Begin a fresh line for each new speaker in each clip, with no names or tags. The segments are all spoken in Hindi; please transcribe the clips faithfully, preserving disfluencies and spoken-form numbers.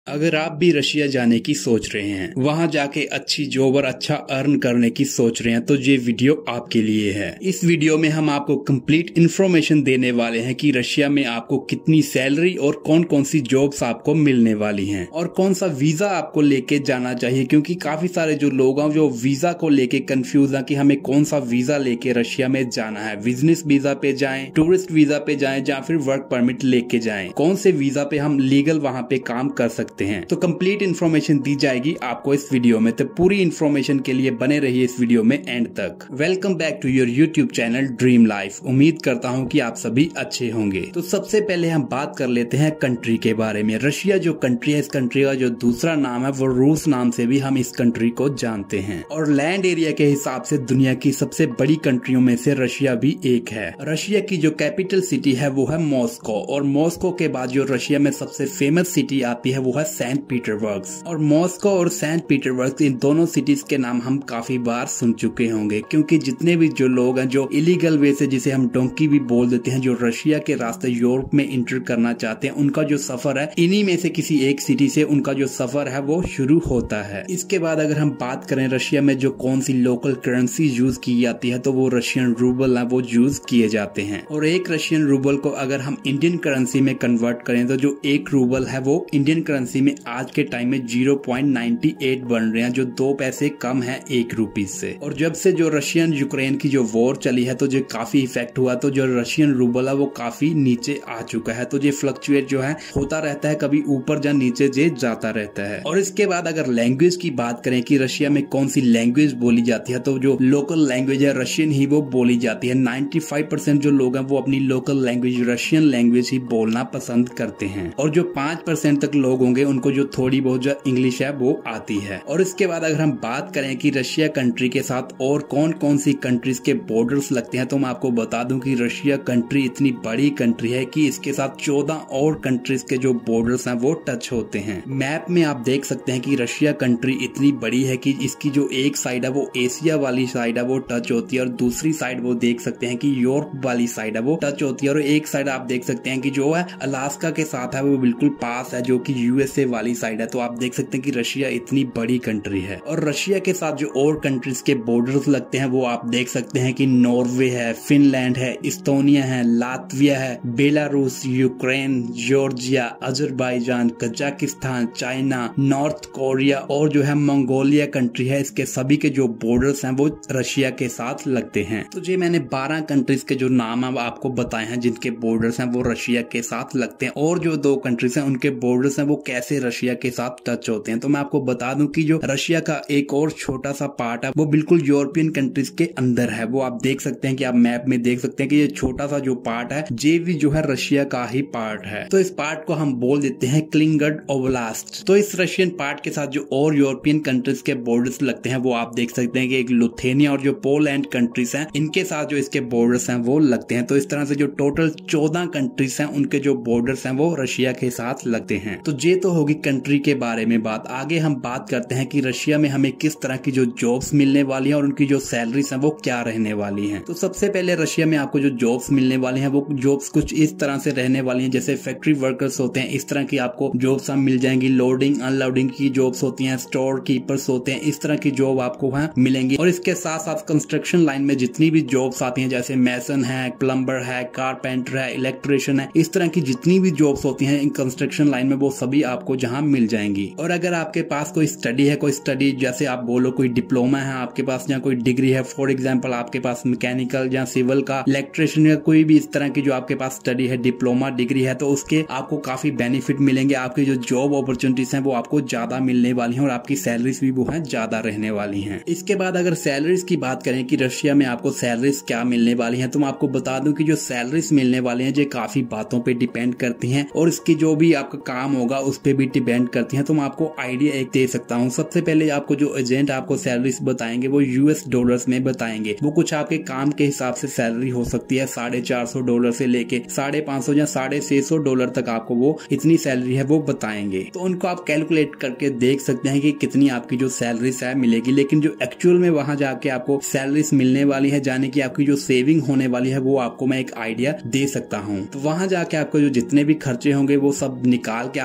अगर आप भी रशिया जाने की सोच रहे हैं, वहां जाके अच्छी जॉब और अच्छा अर्न करने की सोच रहे हैं, तो ये वीडियो आपके लिए है। इस वीडियो में हम आपको कंप्लीट इन्फॉर्मेशन देने वाले हैं कि रशिया में आपको कितनी सैलरी और कौन कौन सी जॉब्स आपको मिलने वाली हैं और कौन सा वीजा आपको लेके जाना चाहिए, क्योंकि काफी सारे जो लोग हैं जो वीजा को लेके कंफ्यूज है कि हमें कौन सा वीजा लेके रशिया में जाना है। बिजनेस वीजा पे जाएं, टूरिस्ट वीजा पे जाएं या फिर वर्क परमिट लेके जाएं, कौन से वीजा पे हम लीगल वहां पे काम कर सकते हैं। तो कंप्लीट इन्फॉर्मेशन दी जाएगी आपको इस वीडियो में, तो पूरी इन्फॉर्मेशन के लिए बने रहिए इस वीडियो में एंड तक। Welcome back to your YouTube channel dream life. उम्मीद करता हूं कि आप सभी अच्छे होंगे। तो सबसे पहले हम बात कर लेते हैं कंट्री के बारे में। रशिया जो कंट्री है, इस कंट्री का जो दूसरा नाम है वो रूस नाम से भी हम इस कंट्री को जानते हैं, और लैंड एरिया के हिसाब से दुनिया की सबसे बड़ी कंट्रियों में से रशिया भी एक है। रशिया की जो कैपिटल सिटी है वो है मॉस्को, और मॉस्को के बाद जो रशिया में सबसे फेमस सिटी आती है वो है सेंट पीटरबर्ग। और मॉस्को और सेंट पीटरबर्ग, इन दोनों सिटीज के नाम हम काफी बार सुन चुके होंगे, क्योंकि जितने भी जो लोग हैं जो इलीगल वे से, जिसे हम डोंकी भी बोल देते हैं, जो रशिया के रास्ते यूरोप में इंटर करना चाहते हैं, उनका जो सफर है इन्हीं में से किसी एक सिटी से उनका जो सफर है वो शुरू होता है। इसके बाद अगर हम बात करें रशिया में जो कौन सी लोकल करेंसी यूज की जाती है, तो वो रशियन रूबल है, वो यूज किए जाते हैं। और एक रशियन रूबल को अगर हम इंडियन करेंसी में कन्वर्ट करें तो जो एक रूबल है वो इंडियन करेंसी में आज के टाइम में ज़ीरो पॉइंट नाइन एट बन रहे हैं, जो दो पैसे कम है एक रुपीज से। और जब से जो रशियन यूक्रेन की जो वॉर चली है तो जो काफी इफेक्ट हुआ, तो जो रशियन रूबल है वो काफी नीचे आ चुका है। तो ये फ्लक्चुएट जो है होता रहता है, कभी ऊपर या नीचे जे जाता रहता है। और इसके बाद अगर लैंग्वेज की बात करें कि रशिया में कौन सी लैंग्वेज बोली जाती है, तो जो लोकल लैंग्वेज है रशियन ही वो बोली जाती है। नाइन्टी फाइव परसेंट जो लोग हैं वो अपनी लोकल लैंग्वेज रशियन लैंग्वेज ही बोलना पसंद करते हैं, और जो पांच परसेंट तक लोग होंगे उनको जो थोड़ी बहुत जो इंग्लिश है वो आती है। और इसके बाद अगर हम बात करें कि रशिया कंट्री के साथ और कौन कौन सी कंट्रीज के बॉर्डर्स लगते हैं, तो मैं आपको बता दूं कि रशिया कंट्री इतनी बड़ी कंट्री है कि इसके साथ चौदह और कंट्रीज के जो बॉर्डर्स हैं वो टच होते हैं। मैप में आप देख सकते हैं कि रशिया कंट्री इतनी बड़ी है कि इसकी जो एक साइड है वो एशिया वाली साइड है वो टच होती है, और दूसरी साइड वो देख सकते हैं कि यूरोप वाली साइड है वो टच होती है, और एक साइड आप देख सकते हैं कि जो है अलास्का के साथ है वो बिल्कुल पास है, जो कि यूएसए वाली साइड है। तो आप देख सकते हैं कि रशिया इतनी बड़ी कंट्री है। और रशिया के साथ जो और कंट्रीज के बॉर्डर्स लगते हैं वो आप देख सकते हैं कि नॉर्वे है, फिनलैंड है, इस्टोनिया है, लातविया है, Belarus, Ukraine, Georgia, Azerbaijan, Kazakhstan, China, North Korea और जो है मंगोलिया कंट्री है। इसके सभी के जो बॉर्डर्स हैं वो रशिया के साथ लगते हैं। तो जी मैंने बारह कंट्रीज के जो नाम है आपको बताए हैं जिनके बॉर्डर्स हैं वो रशिया के साथ लगते हैं, और जो दो कंट्रीज हैं उनके बॉर्डर्स हैं वो कैसे रशिया के साथ टच होते हैं। तो मैं आपको बता दूं कि जो रशिया का एक और छोटा सा पार्ट है वो बिल्कुल यूरोपियन कंट्रीज के अंदर है। वो आप देख सकते हैं कि आप मैप में देख सकते हैं कि ये छोटा सा जो पार्ट है ये भी जो है रशिया का ही पार्ट है। तो इस पार्ट को हम बोल देते हैं क्लिंगर्ड ओब्लास्ट। तो इस रशियन पार्ट के साथ जो और यूरोपियन कंट्रीज के बॉर्डर्स लगते हैं वो आप देख सकते हैं कि एक लुथेनिया और जो पोलैंड कंट्रीज हैं इनके साथ जो इसके बॉर्डर्स हैं वो लगते हैं। तो इस तरह से जो टोटल चौदह कंट्रीज हैं उनके जो बॉर्डर्स हैं वो रशिया के साथ लगते हैं। तो ये तो होगी कंट्री के बारे में बात। आगे हम बात करते हैं कि रशिया में हमें किस तरह की जो जॉब्स मिलने वाली हैं और उनकी जो सैलरीज हैं वो क्या रहने वाली हैं। तो सबसे पहले रशिया में आपको जो जॉब्स मिलने वाली हैं वो जॉब्स कुछ इस तरह से रहने वाली हैं, जैसे फैक्ट्री वर्कर्स होते हैं, इस तरह की आपको जॉब्स मिल जाएंगी। लोडिंग अनलोडिंग की जॉब्स होती हैं, स्टोर कीपर्स होते हैं, इस तरह की जॉब आपको वहाँ मिलेंगी। और इसके साथ साथ कंस्ट्रक्शन लाइन में जितनी भी जॉब्स आती हैं, जैसे मैसन है, प्लम्बर है, कारपेंटर है, इलेक्ट्रिशियन है, इस तरह की जितनी भी जॉब्स होती हैं इन कंस्ट्रक्शन लाइन में वो सभी आपको जहाँ मिल जाएंगी। और अगर आपके पास कोई स्टडी है, कोई स्टडी जैसे आप बोलो कोई डिप्लोमा है आपके पास या कोई डिग्री है, फॉर एग्जांपल आपके पास मैकेनिकल या सिविल का, इलेक्ट्रिशियन या कोई भी इस तरह की जो आपके पास स्टडी है, डिप्लोमा डिग्री है, तो उसके आपको काफी बेनिफिट मिलेंगे। आपकी जो जॉब अपॉर्चुनिटीज हैं वो आपको ज्यादा मिलने वाली हैं और आपकी सैलरीज भी वो है ज्यादा रहने वाली हैं। इसके बाद अगर सैलरीज की बात करें कि रशिया में आपको सैलरीज क्या मिलने वाली है, तो मैं आपको बता दूं कि जो सैलरीज मिलने वाली है ये काफी बातों पे डिपेंड करती हैं, और इसकी जो भी आपका काम होगा उस पर भी डिपेंड करती हैं। तो मैं आपको आइडिया एक दे सकता हूँ। सबसे पहले आपको जो एजेंट आपको सैलरीज बताएंगे वो यूएस डॉलर्स में बताएंगे। वो कुछ आपके काम के हिसाब से सैलरी हो सकती है, साढ़े चार सौ डॉलर से लेके साढ़े पांच सौ या साढ़े छह सौ डॉलर तक आपको वो इतनी सैलरी है वो बताएंगे। तो उनको आप कैलकुलेट करके देख सकते हैं कि कितनी आपकी जो सैलरी है मिलेगी। लेकिन जो एक्चुअल में वहां जाके आपको सैलरीज मिलने वाली है, जाने की आपकी जो सेविंग होने वाली है, वो आपको मैं एक आइडिया दे सकता हूँ। तो वहां जाके आपको जो जितने भी खर्चे होंगे वो सब निकाल के आपको जो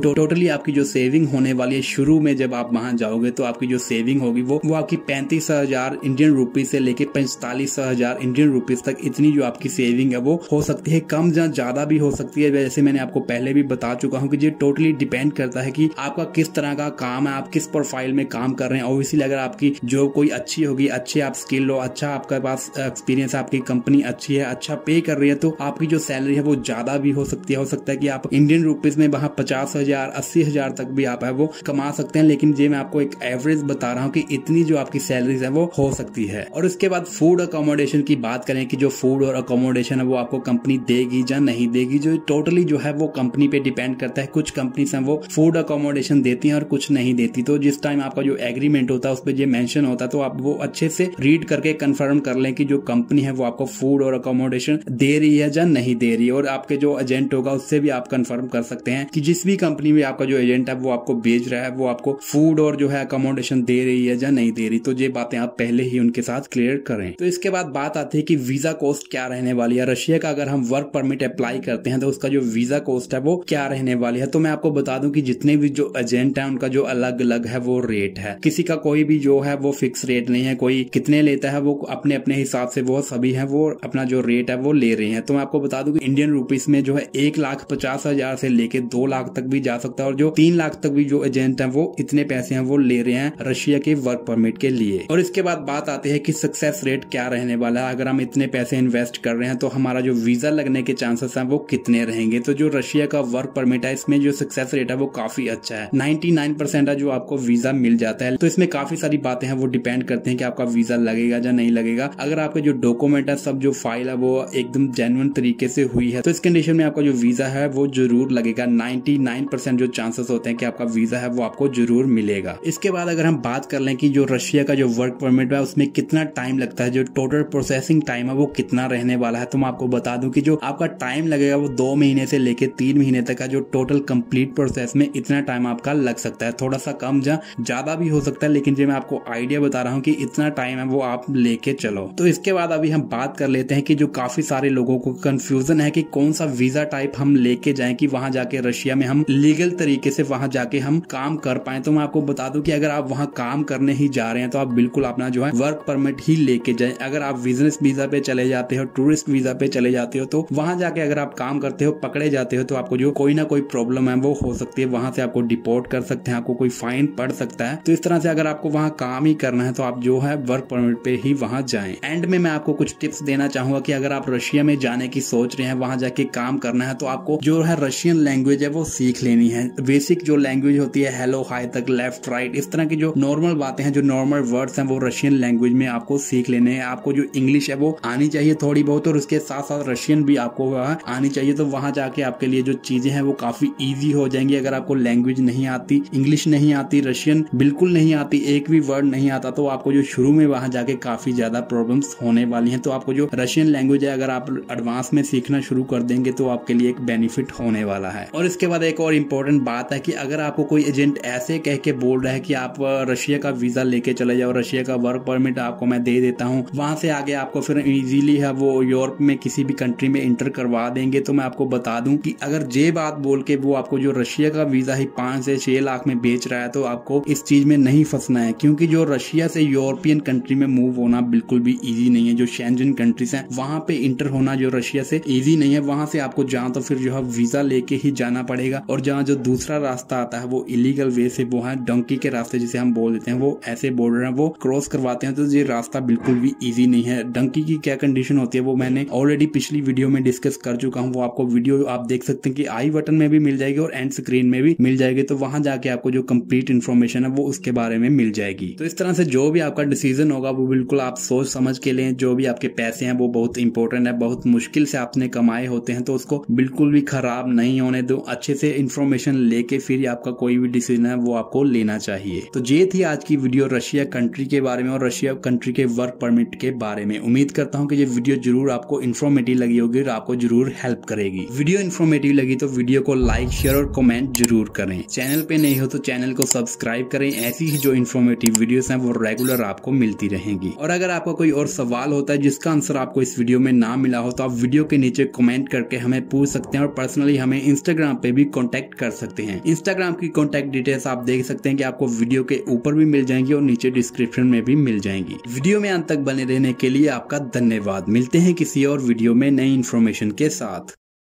टोटली आपकी जो सेविंग होने वाली है शुरू में जब आप वहां जाओगे तो आपकी जो सेविंग होगी वो वो आपकी पैंतीस हजार इंडियन रुपीज से लेके पैंतालीस हजार इंडियन रुपीज तक इतनी जो आपकी सेविंग है वो हो सकती है। कम या ज्यादा भी हो सकती है, जैसे मैंने आपको पहले भी बता चुका हूँ कि ये टोटली डिपेंड करता है कि आपका किस तरह का काम है, आप किस प्रोफाइल में काम कर रहे हैं। ऑब्वियसली अगर आपकी जो कोई अच्छी होगी, अच्छे आप स्किल हो, अच्छा आपके पास एक्सपीरियंस, आपकी कंपनी अच्छी है, अच्छा पे कर रही है, तो आपकी जो सैलरी है वो ज्यादा भी हो सकती है। हो सकता है कि आप इंडियन रुपीज में वहां पचास हजार अस्सी हजार तक भी आप है वो कमा सकते हैं, लेकिन ये मैं आपको एक एवरेज बता रहा हूँ कि इतनी जो आपकी सैलरीज है वो हो सकती है। और उसके बाद फूड अकोमोडेशन की बात करें कि जो फूड और अकोमोडेशन है वो आपको कंपनी देगी या नहीं देगी, जो टोटली जो है वो कंपनी पे डिपेंड करता है। कुछ कंपनीज हैं वो फूड अकोमोडेशन देती हैं और कुछ नहीं देती, तो जिस टाइम आपका जो एग्रीमेंट होता है उस पर ये मेंशन होता है तो आप वो अच्छे से रीड करके कंफर्म कर लें कि जो कंपनी है वो आपको फूड और अकोमोडेशन दे रही है या नहीं दे रही है। और आपके जो एजेंट होगा उससे भी आप कंफर्म कर सकते हैं कि जिस भी कंपनी में आपका जो एजेंट है वो आपको भेज रहा है वो आपको फूड और जो है अकोमोडेशन दे रही है या नहीं दे रही। तो ये बातें आप पहले ही उनके साथ क्लियर करें। तो इसके बाद बात आती है कि वीजा कॉस्ट क्या रहने वाली है। रशिया का अगर हम वर्क परमिट अप्लाई करते हैं तो उसका जो वीजा कॉस्ट है वो क्या रहने वाली है। तो मैं आपको बता दूं कि जितने भी जो एजेंट है उनका जो अलग अलग है वो रेट है, किसी का कोई भी जो है वो फिक्स रेट नहीं है, कोई कितने लेता है वो अपने अपने हिसाब से वो सभी है वो अपना जो रेट है वो ले रहे हैं। तो मैं आपको बता दूं कि इंडियन रुपीस में जो है एक लाख पचास हजार से लेके दो लाख तक भी जा सकता है और जो तीन लाख तक भी जो एजेंट है वो इतने पैसे हैं वो ले रहे हैं रशिया के वर्क परमिट के लिए। और इसके बाद बात आती है कि सक्सेस रेट क्या रहने वाला है। अगर हम इतने पैसे इन्वेस्ट कर रहे हैं तो हमारा जो वीजा लगने के चांसेस हैं वो कितने रहेंगे। तो जो रशिया का वर्क परमिट है इसमें जो सक्सेस रेट है वो काफी अच्छा है, निन्यानवे परसेंट है जो आपको वीजा मिल जाता है। तो इसमें काफी सारी बातें हैं वो डिपेंड करते हैं कि आपका वीजा लगेगा या नहीं लगेगा। अगर आपके जो डॉक्यूमेंट है सब जो फाइल है वो एकदम जेन्युइन तरीके से हुई है तो इस कंडीशन में आपका जो वीजा है वो जरूर लगेगा। निन्यानवे परसेंट जो चांसेस होते हैं कि आपका वीजा है वो आपको जरूर मिलेगा। इसके बाद अगर हम बात कर लें कि जो रशिया का जो वर्क परमिट है उसमें कितना टाइम लगता है, जो टोटल प्रोसेसिंग टाइम है वो कितना रहने वाला है, तो मैं आपको बता दूं कि जो आपका टाइम लगेगा वो दो महीने से लेके तीन महीने तक का जो टोटल कंप्लीट प्रोसेस में इतना टाइम आपका लग सकता है। थोड़ा सा कम या ज्यादा भी हो सकता है, लेकिन जो मैं आपको आइडिया बता रहा हूँ कि इतना टाइम है वो आप लेके चलो। तो इसके बाद अभी हम बात कर लेते हैं कि जो काफी सारे लोगों को कंफ्यूजन है कि कौन सा वीजा टाइप हम लेके जाएं कि वहां जाके रशिया में हम लीगल तरीके से वहां जाके हम काम कर पाए। तो मैं आपको बता दूं कि अगर आप वहां काम करने ही जा रहे हैं तो आप बिल्कुल अपना जो है वर्क परमिट ही लेके जाएं। अगर आप बिजनेस वीजा पे चले जाते हो, टूरिस्ट वीजा पे चले जाते हो, तो वहां जाके अगर आप काम करते हो, पकड़े जाते हो, तो आपको जो कोई ना कोई प्रॉब्लम है वो हो सकती है, वहां से आपको डिपोर्ट कर सकते हैं, आपको कोई फाइन पड़ सकता है। तो इस तरह से अगर आपको वहां काम ही करना है तो आप जो है वर्क परमिट पे ही वहां जाएं। एंड में मैं आपको कुछ टिप्स देना चाहूंगा कि अगर आप रशिया में जाने की सोच रहे हैं, वहां जाके काम करना है, तो आपको जो है रशियन लैंग्वेज है वो सीख लेनी है। बेसिक जो लैंग्वेज होती है हेलो हाई तक, लेफ्ट राइट, इस तरह की जो नॉर्मल बातें हैं, जो नॉर्मल वर्ड्स हैं वो रशियन लैंग्वेज में आपको सीख लेने हैं। आपको जो इंग्लिश है वो आनी चाहिए थोड़ी बहुत, और उसके साथ साथ रशियन भी आपको आनी चाहिए। तो वहां जाके आपके लिए जो चीजें हैं वो काफी इजी हो जाएंगी। अगर आपको लैंग्वेज नहीं आती, इंग्लिश नहीं आती, रशियन बिल्कुल नहीं आती, एक भी वर्ड नहीं आता, तो आपको जो शुरू में वहां जाके काफी ज्यादा प्रॉब्लम्स होने वाली हैं। तो आपको जो रशियन लैंग्वेज है अगर आप एडवांस में सीखना शुरू कर देंगे तो आपके लिए एक बेनिफिट होने वाला है। और इसके बाद एक और इम्पोर्टेंट बात है कि अगर आपको कोई एजेंट ऐसे कह के बोल रहा है कि आप रशिया का वीजा लेके चले जाओ, रशिया का वर्क परमिट आपको मैं दे देता हूँ, वहां से आगे आपको फिर इजीली है वो यूरोप में किसी भी कंट्री में इंटर करवा देंगे, तो मैं आपको बता दूं कि अगर ये बात बोल के वो आपको जो रशिया का वीजा ही पांच से छह लाख में बेच रहा है तो आपको इस चीज में नहीं फंसना है, क्योंकि जो रशिया से यूरोपियन कंट्री में मूव होना बिल्कुल भी इजी नहीं है। जो शेंजन कंट्रीज हैं वहां पे इंटर होना जो रशिया से इजी नहीं है। वहां से आपको जहाँ तो फिर जो है वीजा लेके ही जाना पड़ेगा, और जहाँ जो दूसरा रास्ता आता है वो इलीगल वे से, वो है डंकी के रास्ते जिसे हम बोल देते हैं, वो ऐसे बॉर्डर है वो क्रॉस करवाते हैं। तो ये रास्ता बिल्कुल भी इजी नहीं है। डंकी की क्या कंडीशन होती है वो मैंने ऑलरेडी पिछली वीडियो में डिस्कस कर चुका हूँ, वो आपको वीडियो आप देख सकते हैं कि आई बटन में भी मिल जाएगी और एंड स्क्रीन में भी मिल जाएगी। तो वहां जाके आपको जो कंप्लीट इन्फॉर्मेशन है वो उसके बारे में मिल जाएगी। तो इस तरह से जो भी आपका डिसीजन होगा वो बिल्कुल आप सोच समझ के लें। जो भी आपके पैसे हैं वो बहुत इंपॉर्टेंट है, बहुत मुश्किल से आपने कमाए होते हैं, तो उसको बिल्कुल भी खराब नहीं होने दो। अच्छे से इन्फॉर्मेशन लेके फिर आपका कोई भी डिसीजन है वो आपको लेना चाहिए। तो ये थी आज की वीडियो रशिया कंट्री के बारे में और रशिया कंट्री के वर्क परमिट के बारे में। उम्मीद करता हूँ कि ये वीडियो जरूर आपको इन्फॉर्मेटिव लगी होगी और आपको जरूर हेल्प करेगी। वीडियो इन्फॉर्मेटिव लगी तो वीडियो को लाइक, शेयर और कमेंट जरूर करें। चैनल पे नहीं हो तो चैनल को सब्सक्राइब करें। ऐसी ही जो इन्फॉर्मेटिव वीडियोस हैं वो रेगुलर आपको मिलती रहेंगी। और अगर आपका कोई और सवाल होता है जिसका आंसर आपको इस वीडियो में ना मिला हो तो आप वीडियो के नीचे कमेंट करके हमें पूछ सकते हैं और पर्सनली हमें इंस्टाग्राम पे भी कॉन्टेक्ट कर सकते हैं। इंस्टाग्राम की कॉन्टैक्ट डिटेल्स आप देख सकते हैं कि आपको वीडियो के ऊपर भी मिल जाएंगी और नीचे डिस्क्रिप्शन में भी मिल जाएंगी। वीडियो में अंत तक बने रहने के लिए आपका धन्यवाद। मिलते हैं किसी और वीडियो में नई इन्फॉर्मेशन के साथ।